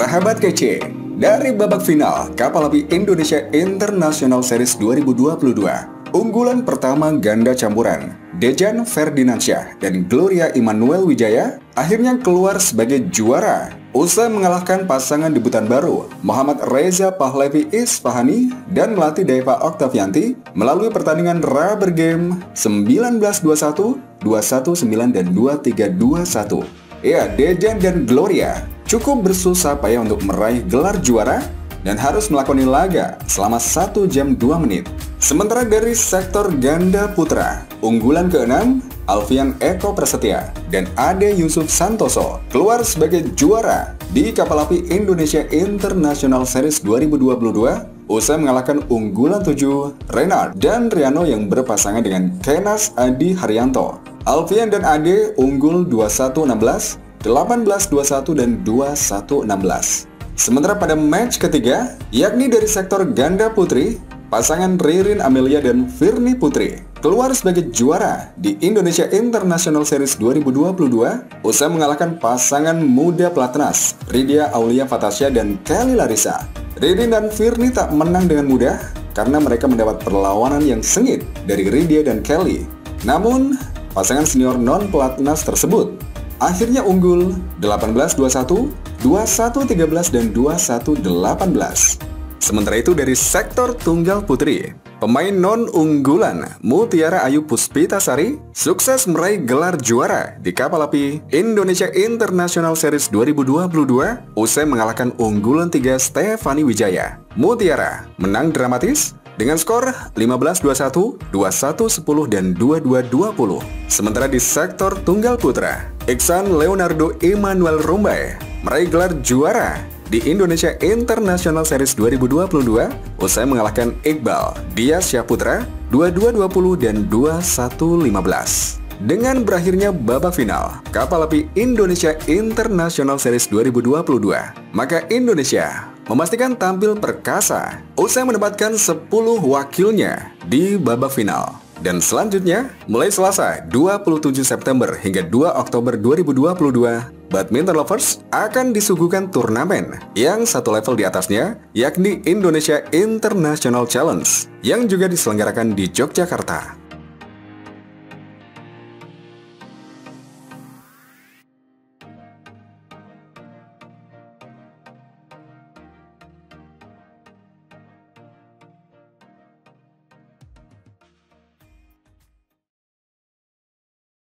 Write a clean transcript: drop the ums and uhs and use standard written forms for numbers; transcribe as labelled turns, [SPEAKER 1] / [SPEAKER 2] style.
[SPEAKER 1] Sahabat kece, dari babak final Kapal Api Indonesia International Series 2022, unggulan pertama ganda campuran Dejan Ferdinansyah dan Gloria Immanuel Wijaya akhirnya keluar sebagai juara usai mengalahkan pasangan debutan baru Muhammad Reza Pahlavi Isfahani dan Melati Daeva Oktavianti melalui pertandingan rubber game 19-21, 21-9, dan 23-21. Ya, Dejan dan Gloria cukup bersusah payah untuk meraih gelar juara dan harus melakoni laga selama 1 jam 2 menit. Sementara dari sektor ganda putra, unggulan ke-6, Alfian Eko Prasetya dan Ade Yusuf Santoso keluar sebagai juara di Kapal Api Indonesia International Series 2022 usai mengalahkan unggulan 7, Renard dan Riano yang berpasangan dengan Kenas Adi Haryanto. Alfian dan Ade unggul 21-16, 18-21, dan 21-16. Sementara pada match ketiga, yakni dari sektor ganda putri, pasangan Ririn Amelia dan Firly Putri keluar sebagai juara di Indonesia International Series 2022 usai mengalahkan pasangan muda pelatnas Ridya Aulia Fatasya dan Kelly Larissa. Ririn dan Firly tak menang dengan mudah karena mereka mendapat perlawanan yang sengit dari Ridya dan Kelly. Namun, pasangan senior non-pelatnas tersebut akhirnya unggul 18-21, 21-13, dan 21-18. Sementara itu dari sektor tunggal putri, pemain non-unggulan Mutiara Ayu Puspitasari sukses meraih gelar juara di Kapal Api Indonesia International Series 2022 usai mengalahkan unggulan 3 Stefani Wijaya. Mutiara menang dramatis dengan skor 15-21, 21-10, dan 22-20. Sementara di sektor tunggal putra, Iksan Leonardo Immanuel Rumbai meraih gelar juara di Indonesia International Series 2022 usai mengalahkan Iqbal Dias Syahputra 22-20 dan 21-15. Dengan berakhirnya babak final Kapal Api Indonesia International Series 2022, maka Indonesia memastikan tampil perkasa usai menempatkan 10 wakilnya di babak final. Dan selanjutnya, mulai Selasa 27 September hingga 2 Oktober 2022, badminton lovers akan disuguhkan turnamen yang satu level di atasnya, yakni Indonesia International Challenge, yang juga diselenggarakan di Yogyakarta.